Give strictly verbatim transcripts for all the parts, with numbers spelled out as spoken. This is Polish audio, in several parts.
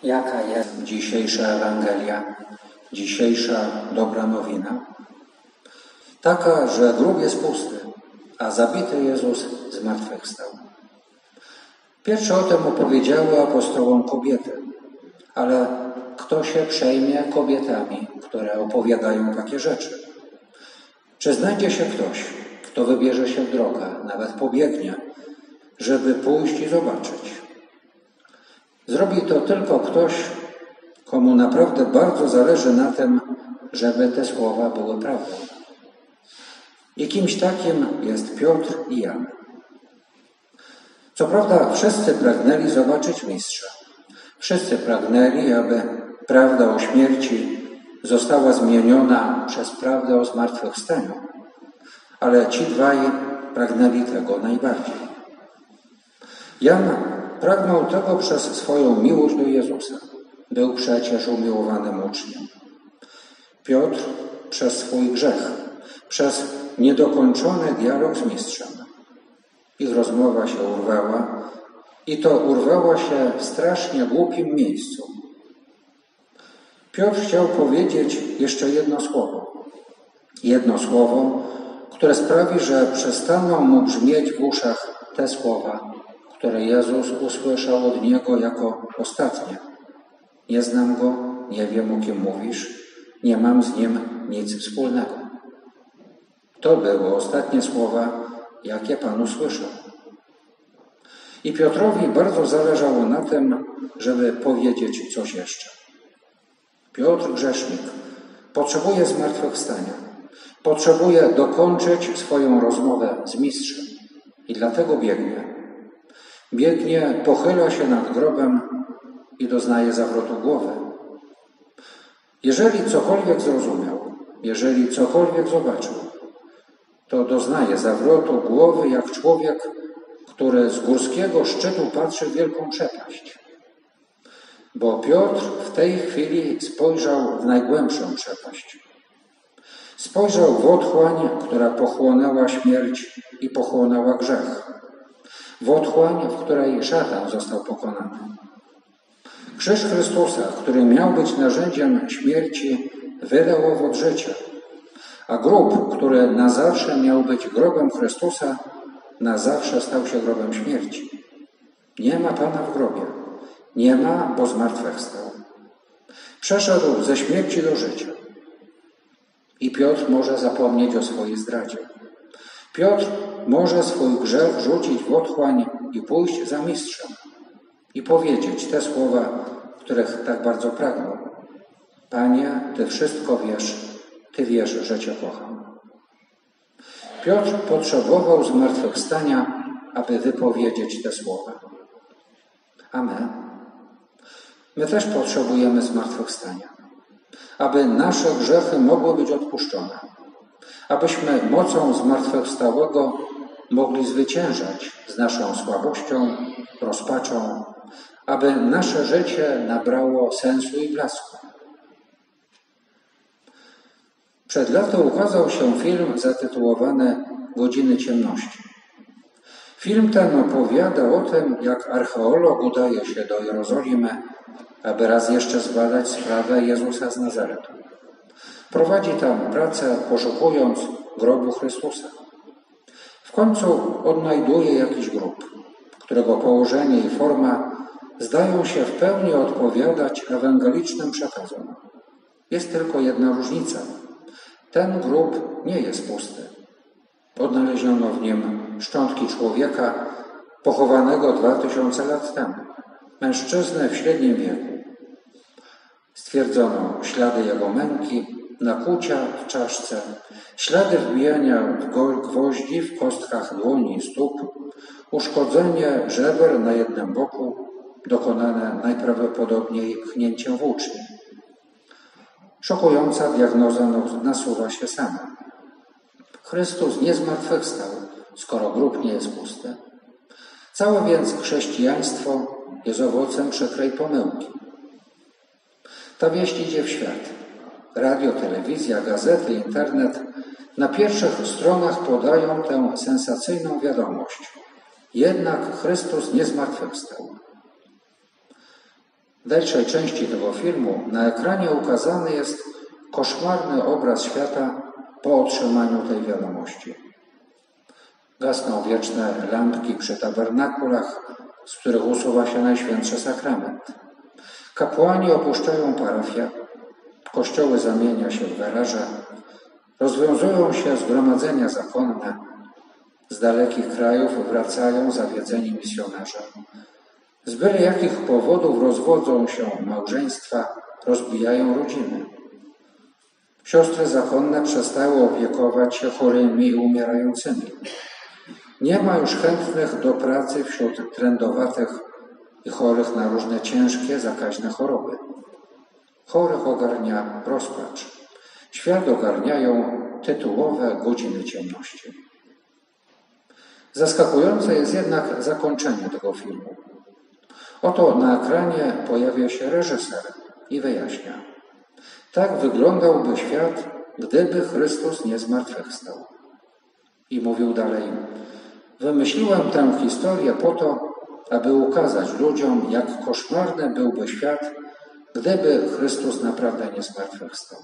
Jaka jest dzisiejsza Ewangelia, dzisiejsza dobra nowina? Taka, że grób jest pusty, a zabity Jezus zmartwychwstał. Pierwsze o tym opowiedziały apostołom kobiety, ale kto się przejmie kobietami, które opowiadają takie rzeczy? Czy znajdzie się ktoś, kto wybierze się w drogę, nawet pobiegnie, żeby pójść i zobaczyć? Zrobi to tylko ktoś, komu naprawdę bardzo zależy na tym, żeby te słowa były prawdą. I kimś takim jest Piotr i Jan. Co prawda wszyscy pragnęli zobaczyć Mistrza. Wszyscy pragnęli, aby prawda o śmierci została zmieniona przez prawdę o zmartwychwstaniu. Ale ci dwaj pragnęli tego najbardziej. Jan pragnął tego przez swoją miłość do Jezusa. Był przecież umiłowanym uczniem. Piotr przez swój grzech, przez niedokończony dialog z Mistrzem. Ich rozmowa się urwała i to urwała się w strasznie głupim miejscu. Piotr chciał powiedzieć jeszcze jedno słowo. Jedno słowo, które sprawi, że przestaną mu brzmieć w uszach te słowa, które Jezus usłyszał od niego jako ostatnie. Nie znam go, nie wiem, o kim mówisz, nie mam z nim nic wspólnego. To były ostatnie słowa, jakie Pan usłyszał. I Piotrowi bardzo zależało na tym, żeby powiedzieć coś jeszcze. Piotr, grzesznik, potrzebuje zmartwychwstania. Potrzebuje dokończyć swoją rozmowę z Mistrzem. I dlatego biegnie. Biegnie, pochyla się nad grobem i doznaje zawrotu głowy. Jeżeli cokolwiek zrozumiał, jeżeli cokolwiek zobaczył, to doznaje zawrotu głowy jak człowiek, który z górskiego szczytu patrzy w wielką przepaść. Bo Piotr w tej chwili spojrzał w najgłębszą przepaść. Spojrzał w otchłań, która pochłonęła śmierć i pochłonęła grzech. W otchłań, w której szatan został pokonany. Krzyż Chrystusa, który miał być narzędziem śmierci, wydał owoc życia. A grób, który na zawsze miał być grobem Chrystusa, na zawsze stał się grobem śmierci. Nie ma Pana w grobie. Nie ma, bo zmartwychwstał. Przeszedł ze śmierci do życia. I Piotr może zapomnieć o swojej zdradzie. Piotr może swój grzech rzucić w otchłań i pójść za Mistrzem. I powiedzieć te słowa, których tak bardzo pragnął. Panie, Ty wszystko wiesz, Ty wiesz, że Cię kocham. Piotr potrzebował zmartwychwstania, aby wypowiedzieć te słowa. A my? My też potrzebujemy zmartwychwstania, aby nasze grzechy mogły być odpuszczone, abyśmy mocą zmartwychwstałego mogli zwyciężać z naszą słabością, rozpaczą, aby nasze życie nabrało sensu i blasku. Przed laty ukazał się film zatytułowany Godziny ciemności. Film ten opowiada o tym, jak archeolog udaje się do Jerozolimy, aby raz jeszcze zbadać sprawę Jezusa z Nazaretu. Prowadzi tam pracę, poszukując grobu Chrystusa. W końcu odnajduje jakiś grób, którego położenie i forma zdają się w pełni odpowiadać ewangelicznym przekazom. Jest tylko jedna różnica. Ten grób nie jest pusty. Odnaleziono w nim szczątki człowieka pochowanego dwa tysiące lat temu. Mężczyznę w średnim wieku. Stwierdzono ślady jego męki, nakłucia w czaszce, ślady wbijania gwoździ w kostkach dłoni i stóp, uszkodzenie żeber na jednym boku, dokonane najprawdopodobniej pchnięciem włóczni. Szokująca diagnoza nasuwa się sama. Chrystus nie zmartwychwstał, skoro grób nie jest pusty. Całe więc chrześcijaństwo jest owocem przykrej pomyłki. Ta wieść idzie w świat. Radio, telewizja, gazety, internet na pierwszych stronach podają tę sensacyjną wiadomość. Jednak Chrystus nie zmartwychwstał. W dalszej części tego filmu na ekranie ukazany jest koszmarny obraz świata po otrzymaniu tej wiadomości. Gasną wieczne lampki przy tabernakulach, z których usuwa się Najświętszy Sakrament. Kapłani opuszczają parafię, kościoły zamienia się w garaże, rozwiązują się zgromadzenia zakonne, z dalekich krajów wracają zawiedzeni misjonarze. Z byle jakich powodów rozwodzą się małżeństwa, rozbijają rodziny. Siostry zakonne przestały opiekować się chorymi i umierającymi. Nie ma już chętnych do pracy wśród trędowatych i chorych na różne ciężkie, zakaźne choroby. Chorych ogarnia rozpacz. Świat ogarniają tytułowe godziny ciemności. Zaskakujące jest jednak zakończenie tego filmu. Oto na ekranie pojawia się reżyser i wyjaśnia. Tak wyglądałby świat, gdyby Chrystus nie zmartwychwstał. I mówił dalej. Wymyśliłem tę historię po to, aby ukazać ludziom, jak koszmarny byłby świat, gdyby Chrystus naprawdę nie zmartwychwstał.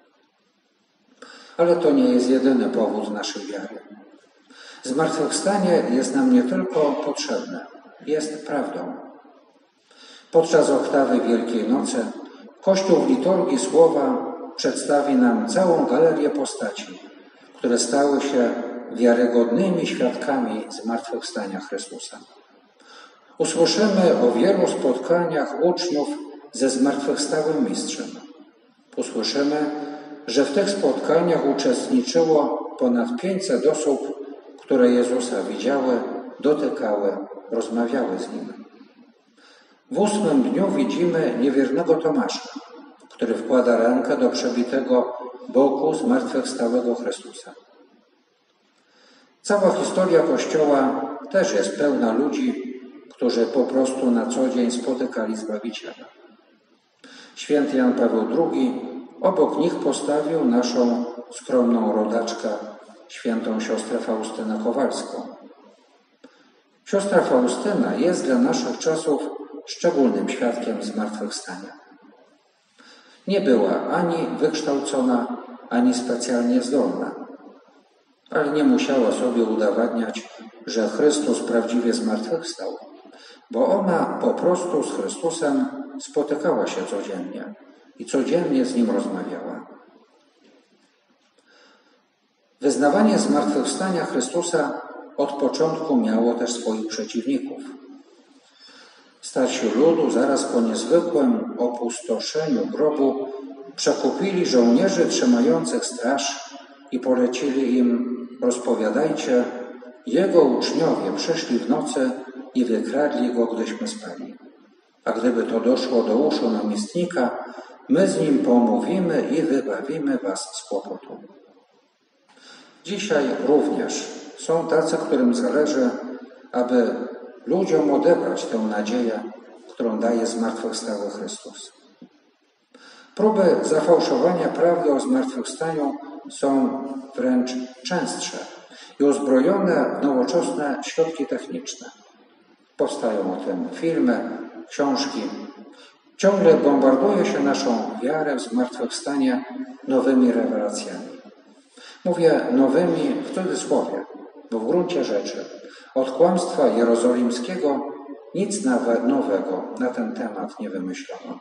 Ale to nie jest jedyny powód naszej wiary. Zmartwychwstanie jest nam nie tylko potrzebne, jest prawdą. Podczas oktawy Wielkiej Nocy Kościół w liturgii Słowa przedstawi nam całą galerię postaci, które stały się wiarygodnymi świadkami zmartwychwstania Chrystusa. Usłyszymy o wielu spotkaniach uczniów ze zmartwychwstałym Mistrzem. Usłyszymy, że w tych spotkaniach uczestniczyło ponad pięćset osób, które Jezusa widziały, dotykały, rozmawiały z Nim. W ósmym dniu widzimy niewiernego Tomasza, który wkłada rękę do przebitego boku zmartwychwstałego Chrystusa. Cała historia Kościoła też jest pełna ludzi, którzy po prostu na co dzień spotykali Zbawiciela. Święty Jan Paweł drugi obok nich postawił naszą skromną rodaczkę, świętą siostrę Faustynę Kowalską. Siostra Faustyna jest dla naszych czasów szczególnym świadkiem zmartwychwstania. Nie była ani wykształcona, ani specjalnie zdolna, ale nie musiała sobie udowadniać, że Chrystus prawdziwie zmartwychwstał, bo ona po prostu z Chrystusem spotykała się codziennie i codziennie z Nim rozmawiała. Wyznawanie zmartwychwstania Chrystusa od początku miało też swoich przeciwników. Starsi ludu zaraz po niezwykłym opustoszeniu grobu przekupili żołnierzy trzymających straż i polecili im: rozpowiadajcie, Jego uczniowie przyszli w nocy i wykradli Go, gdyśmy spali. A gdyby to doszło do uszu namiestnika, my z Nim pomówimy i wybawimy was z kłopotu. Dzisiaj również są tacy, którym zależy, aby ludziom odebrać tę nadzieję, którą daje zmartwychwstały Chrystus. Próby zafałszowania prawdy o zmartwychwstaniu są wręcz częstsze i uzbrojone w nowoczesne środki techniczne. Powstają o tym filmy, książki. Ciągle bombarduje się naszą wiarę w zmartwychwstanie nowymi rewelacjami. Mówię nowymi w cudzysłowie, bo w gruncie rzeczy od kłamstwa jerozolimskiego nic nawet nowego na ten temat nie wymyślono.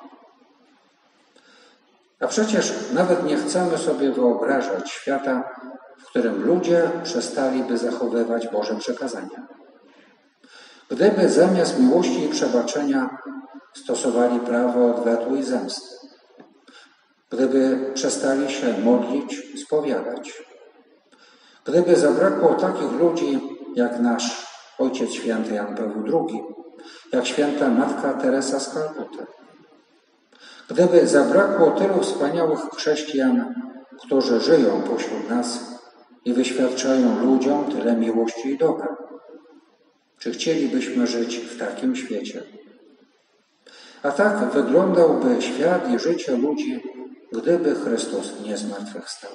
A przecież nawet nie chcemy sobie wyobrażać świata, w którym ludzie przestaliby zachowywać Boże przekazania. Gdyby zamiast miłości i przebaczenia stosowali prawo odwetu i zemsty. Gdyby przestali się modlić, spowiadać. Gdyby zabrakło takich ludzi jak nasz Ojciec Święty Jan Paweł drugi, jak święta Matka Teresa z Kalkuty. Gdyby zabrakło tylu wspaniałych chrześcijan, którzy żyją pośród nas i wyświadczają ludziom tyle miłości i dobra. Czy chcielibyśmy żyć w takim świecie? A tak wyglądałby świat i życie ludzi, gdyby Chrystus nie zmartwychwstał.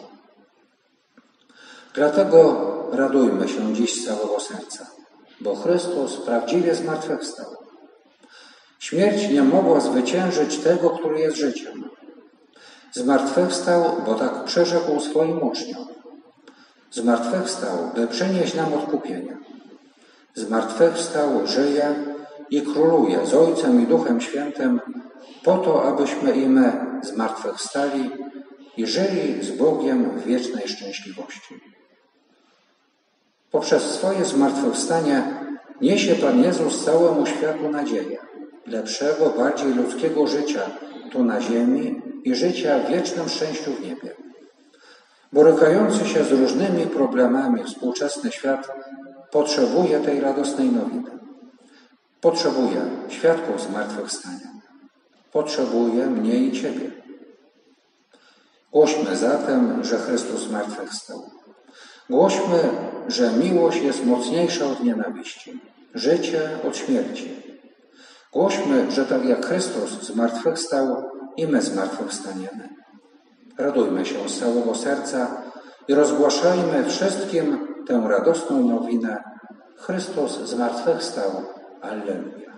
Dlatego radujmy się dziś z całego serca, bo Chrystus prawdziwie zmartwychwstał. Śmierć nie mogła zwyciężyć tego, który jest życiem. Zmartwychwstał, bo tak przyrzekł swoim uczniom. Zmartwychwstał, by przynieść nam odkupienie. Zmartwychwstał, żyje i króluje z Ojcem i Duchem Świętym po to, abyśmy i my zmartwychwstali i żyli z Bogiem w wiecznej szczęśliwości. Poprzez swoje zmartwychwstanie niesie Pan Jezus całemu światu nadzieję lepszego, bardziej ludzkiego życia tu na ziemi i życia w wiecznym szczęściu w niebie. Borykający się z różnymi problemami współczesny świat potrzebuje tej radosnej nowiny. Potrzebuje świadków zmartwychwstania. Potrzebuje mnie i Ciebie. Głośmy zatem, że Chrystus zmartwychwstał. Głośmy, że miłość jest mocniejsza od nienawiści, życie od śmierci. Głośmy, że tak jak Chrystus zmartwychwstał, i my zmartwychwstaniemy. Radujmy się z całego serca i rozgłaszajmy wszystkim tę radosną nowinę. Chrystus zmartwychwstał. Alleluja.